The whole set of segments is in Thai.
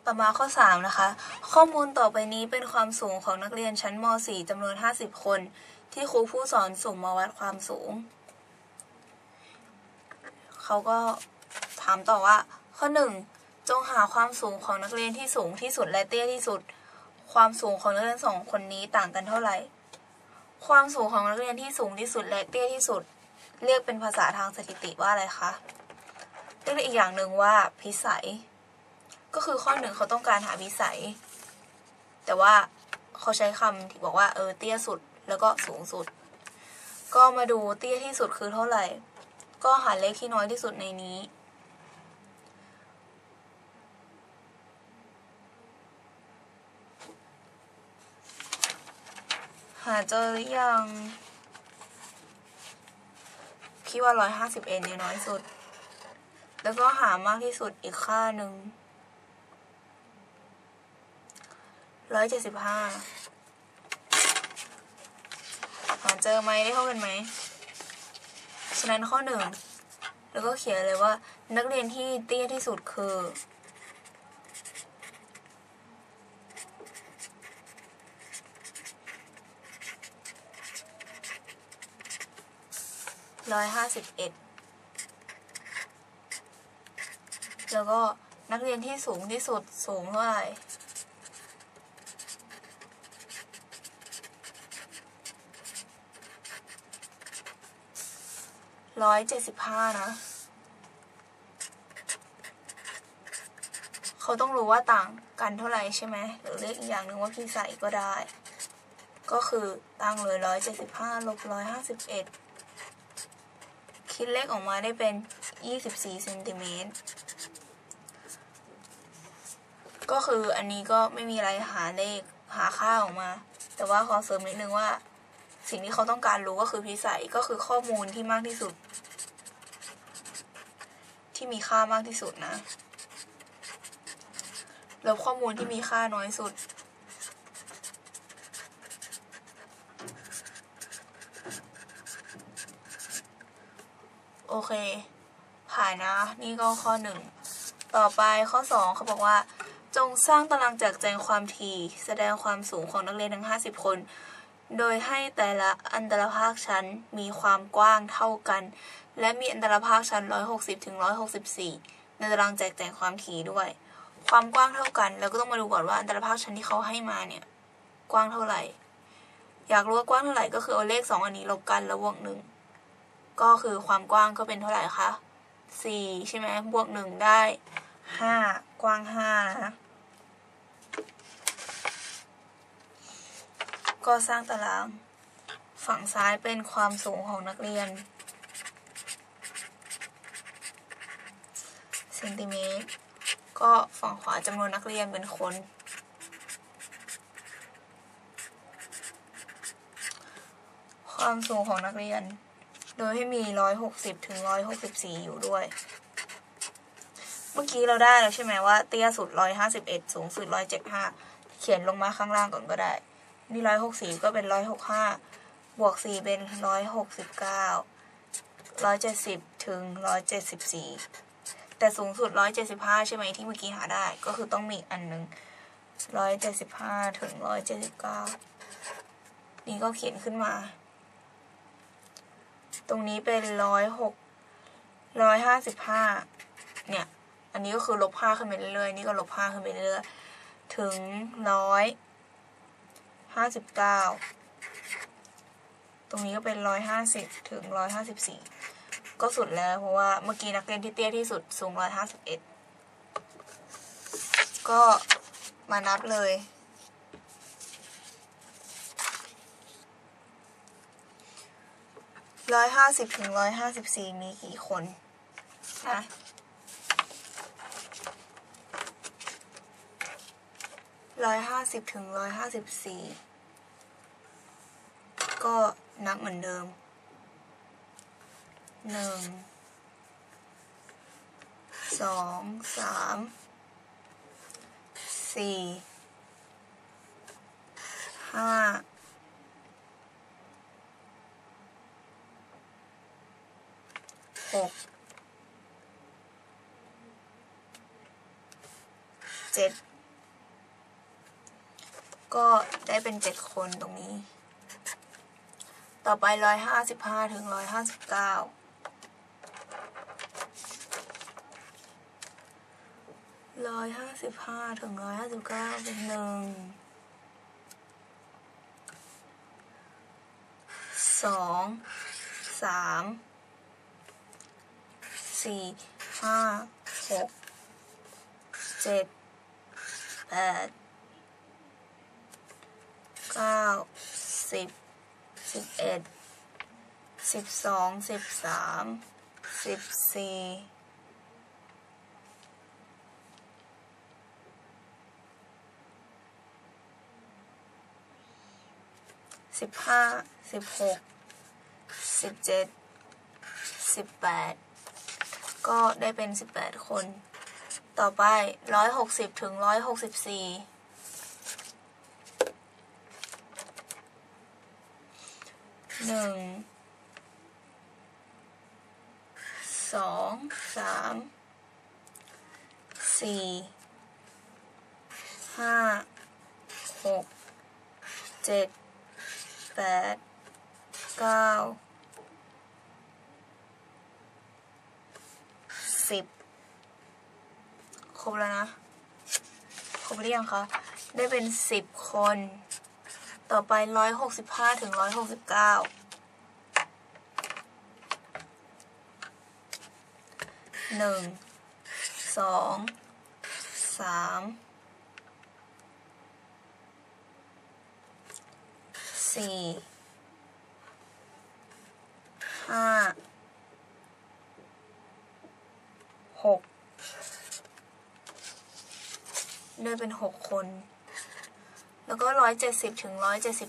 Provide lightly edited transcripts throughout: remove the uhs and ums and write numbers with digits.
ต่อมาข้อ3นะคะข้อมูลต่อไปนี้เป็นความสูงของนักเรียนชั้นม .4 จำนวน50คนที่ครูผู้สอนสุ่มมาวัดความสูงเขาก็ถามต่อว่าข้อ1จงหาความสูงของนักเรียนที่สูงที่สุดและเตี้ยที่สุดความสูงของนักเรียน2คนนี้ต่างกันเท่าไหร่ความสูงของนักเรียนที่สูงที่สุดและเตี้ยที่สุดเรียกเป็นภาษาทางสถิติว่าอะไรคะเรียกอีกอย่างหนึ่งว่าพิสัยก็คือข้อ1เขาต้องการหาพิสัยแต่ว่าเขาใช้คำที่บอกว่าเตี้ยสุดแล้วก็สูงสุดก็มาดูเตี้ยที่สุดคือเท่าไหร่ก็หาเลขที่น้อยที่สุดในนี้หาเจอหรือยังคิดว่า150เนี่ยน้อยสุดแล้วก็หามากที่สุดอีกค่าหนึ่ง175หาเจอไหมได้เท่ากันไหมฉะนั้นข้อ1แล้วก็เขียนเลยว่านักเรียนที่เตี้ยที่สุดคือ151แล้วก็นักเรียนที่สูงที่สุดสูงเท่าไหร่175นะเขาต้องรู้ว่าต่างกันเท่าไหร่ใช่ไหมหรือเรียกอีกอย่างหนึ่งว่าพิสัยก็ได้ก็คือตั้งเลย175ลบ151คิดเลขออกมาได้เป็น24เซนติเมตรก็คืออันนี้ก็ไม่มีอะไรหาเลขหาค่าออกมาแต่ว่าขอเสริมนิดนึงว่าสิ่งที่เขาต้องการรู้ก็คือพิสัยก็คือข้อมูลที่มากที่สุดที่มีค่ามากที่สุดนะลบข้อมูลที่มีค่าน้อยสุดโอเคผ่านนะนี่ก็ข้อ1ต่อไปข้อ2เขาบอกว่าจงสร้างตารางแจกแจงความถี่แสดงความสูงของนักเรียนทั้ง50คนโดยให้แต่ละอันตรภาคชั้นมีความกว้างเท่ากันและมีอันตรภาคชั้น160ถึง164ในตารางแจกแจงความถี่ด้วยความกว้างเท่ากันแล้วก็ต้องมาดูก่อนว่าอันตรภาคชั้นที่เขาให้มาเนี่ยกว้างเท่าไหร่อยากรู้ว่ากว้างเท่าไหร่ก็คือเอาเลข2อันนี้ลบกันแล้วบวก1ก็คือความกว้างก็เป็นเท่าไหร่คะ4ใช่ไหมบวก1ได้5กว้าง5นะก็สร้างตารางฝั่งซ้ายเป็นความสูงของนักเรียนเซนติเมตรก็ฝั่งขวาจำนวนนักเรียนเป็นคนความสูงของนักเรียนโดยให้มี160ถึง164อยู่ด้วยเมื่อกี้เราได้แล้วใช่ไหมว่าเตี้ยสุด151สูงสุด175เขียนลงมาข้างล่างก่อนก็ได้นี่164ก็เป็น165บวก4เป็น169 170ถึง174แต่สูงสุด175ใช่ไหมที่เมื่อกี้หาได้ก็คือต้องมีอันนึง175ถึง179นี่ก็เขียนขึ้นมาตรงนี้เป็น155เนี่ยอันนี้ก็คือลบ5ขึ้นไปเรื่อยๆนี่ก็ลบ5ขึ้นไปเรื่อยๆถึง159ตรงนี้ก็เป็น150ถึง154ก็สุดแล้วเพราะว่าเมื่อกี้นักเรียนที่เตี้ยที่สุดสูง151ก็มานับเลย150ถึง154มีกี่คนนะ150ถึง154ก็นับเหมือนเดิม1 2 3 4 5 6 7 ก็ได้เป็น7คนตรงนี้ต่อไป155ถึง159 155ถึง159เป็น1 2 3 4 5 6 7 8 9 10 11 12 13 14 15 16 17 18ก็ได้เป็น18คนต่อไป160ถึง164 1 2 3 4 5 6 7 8 9 10ครบแล้วนะครบหรือยังคะได้เป็น10คนต่อไป165ถึง169 1 2 3 4 5 6ได้เป็น6คนแล้วก็170ถึง174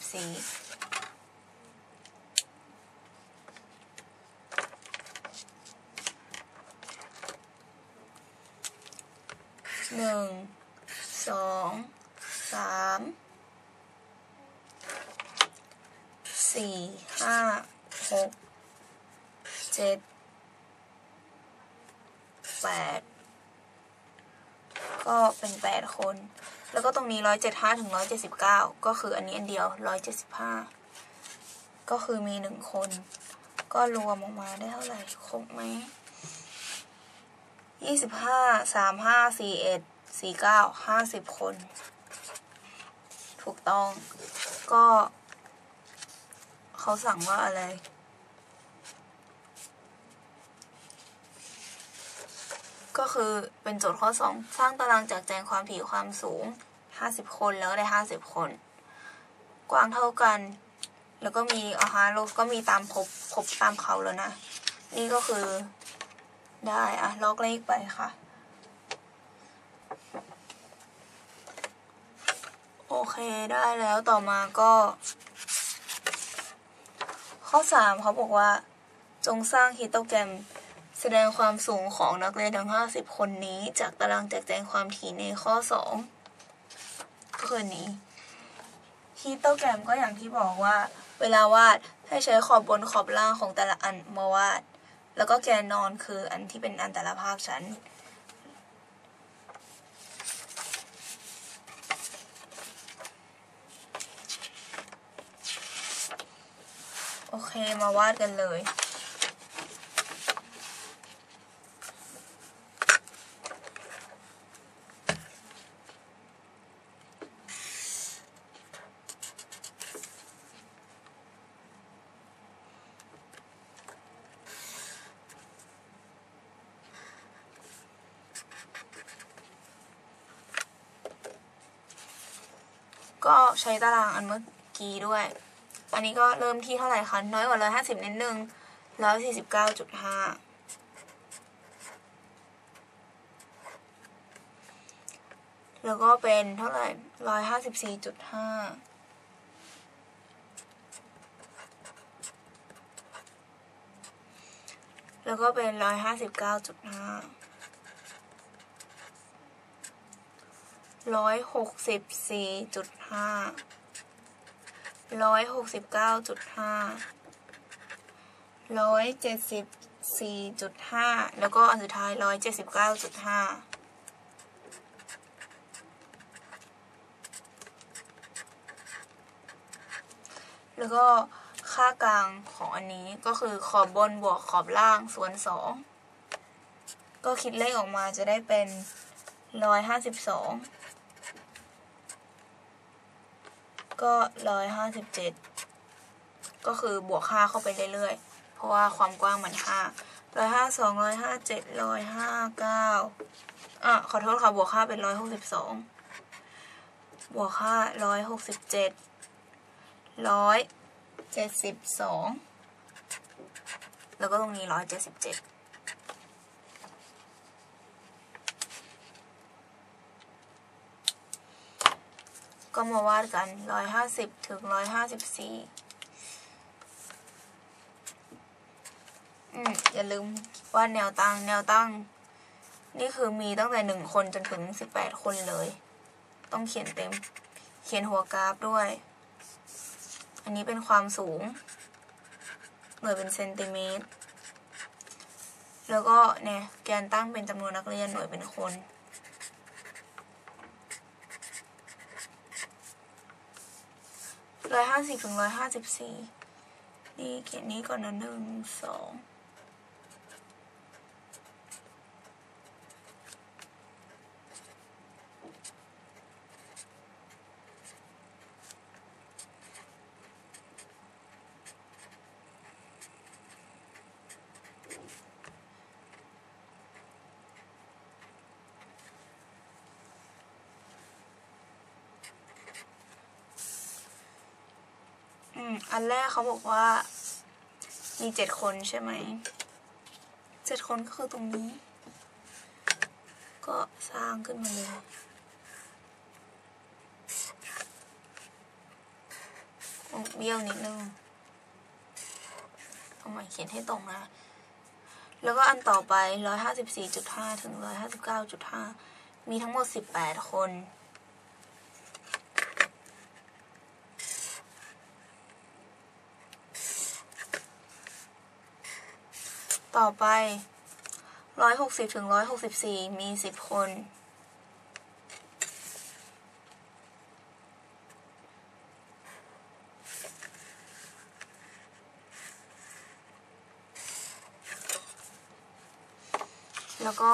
1 2 3 4 5 6 7 8ก็เป็น8คนแล้วก็ตรงนี้175ถึง179ก็คืออันนี้อันเดียว175ก็คือมี1คนก็รวมออกมาได้เท่าไหร่ครบไหม25 35 41 49 50คนถูกต้องก็เขาสั่งว่าอะไรก็คือเป็นโจทย์ข้อ2สร้างตารางจากแจงความถี่ความสูง50คนแล้วได้50คนกว้างเท่ากันแล้วก็มีลบก็มีตามครบตามเขาแล้วนะนี่ก็คือได้ลอกเลขไปค่ะโอเคได้แล้วต่อมาก็ข้อ3เขาบอกว่าจงสร้างฮิสโตแกรมแสดงความสูงของนักเรียนทั้ง50คนนี้จากตารางแจกแจงความถี่ในข้อ2ก็คือนี้ฮิสโตแกรมก็อย่างที่บอกว่าเวลาวาดให้ใช้ขอบบนขอบล่างของแต่ละอันมาวาดแล้วก็แกนนอนคืออันที่เป็นอันแต่ละภาคชั้นโอเคมาวาดกันเลยก็ใช้ตารางอันเมื่อกี้ด้วยอันนี้ก็เริ่มที่เท่าไหร่คะน้อยกว่า150นิดนึง149.5แล้วก็เป็นเท่าไหร่154.5แล้วก็เป็น159.5 164.5 169.5 174.5แล้วก็อันสุดท้าย179.5 แล้วก็ค่ากลางของอันนี้ก็คือขอบบนบวกขอบล่างส่วน2ก็คิดเลขออกมาจะได้เป็น152ก็157ก็คือบวก5เข้าไปเรื่อยๆเพราะว่าความกว้างมัน5 152 157 159ขอโทษค่ะบวก5เป็น162บวก5 167 172แล้วก็ตรงนี้177ก็มาวาดกัน150ถึง154อย่าลืมวาดแนวตั้งนี่คือมีตั้งแต่1คนจนถึง18คนเลยต้องเขียนเต็มเขียนหัวกราฟด้วยอันนี้เป็นความสูงหน่วยเป็นเซนติเมตรแล้วก็เนี่ยแกนตั้งเป็นจำนวนนักเรียนหน่วยเป็นคน150ถึง154นี่เขียนนี้ก่อนนะ1 2อันแรกเขาบอกว่ามี7คนใช่ไหม7คนก็คือตรงนี้ก็สร้างขึ้นมาเลยเบี้ยวนิดนึงเอาใหม่เขียนให้ตรงนะแล้วก็อันต่อไป154.5ถึง159.5มีทั้งหมด18คนต่อไป160ถึง164มี10คนแล้วก็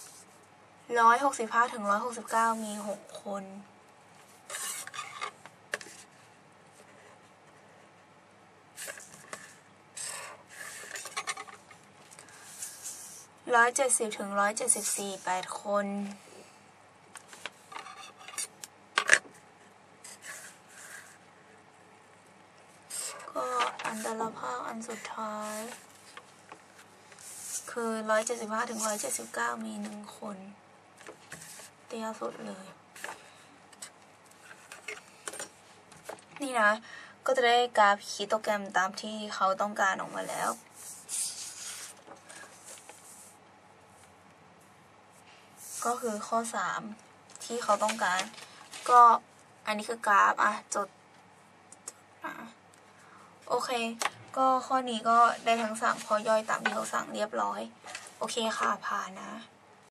165ถึง169มี6คน170ถึง174 8คนก็อันตรภาพอันสุดท้ายคือ175ถึง179มี1คนเตี้ยสุดเลยนี่นะก็จะได้กราฟฮิสโตแกรมตามที่เขาต้องการออกมาแล้วก็คือข้อ3ที่เขาต้องการก็อันนี้คือกราฟจดโอเคก็ข้อนี้ก็ได้ทั้ง3ข้อย่อยตามที่เขาสั่งเรียบร้อยโอเคค่ะผ่านนะ